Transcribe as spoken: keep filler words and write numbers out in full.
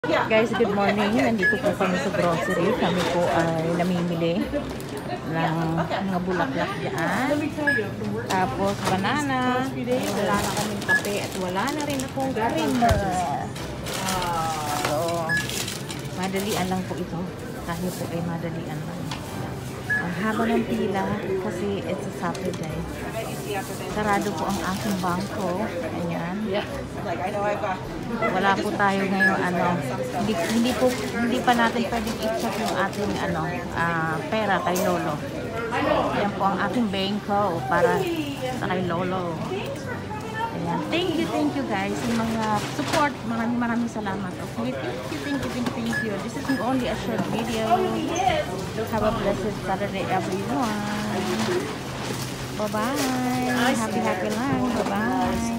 Guys, good morning. Nandito po kami sa grocery. Kami po ay namimili ng mga bulaklak dyan. Tapos banana. Wala na kaming kape at wala na rin akong creamer. So, madalian lang po ito. Tayo po ay madalian lang. Ang haba ng pila kasi it's a Saturday. Sarado po ang aking bangko. Ayan. Wala po tayo ngayon ano. Hindi, hindi po hindi pa natin pwedeng i-check yung ating ano uh, pera kay Lolo. Ayan po ang aking bangko para sa kay Lolo. Ayan. Thank you, thank you guys. Yung mga support, maraming maraming salamat. Okay, thank you, thank you, thank you, thank you. This is only a short video. Have a blessed Saturday, everyone. Bye-bye. Happy, happy lang. Bye-bye.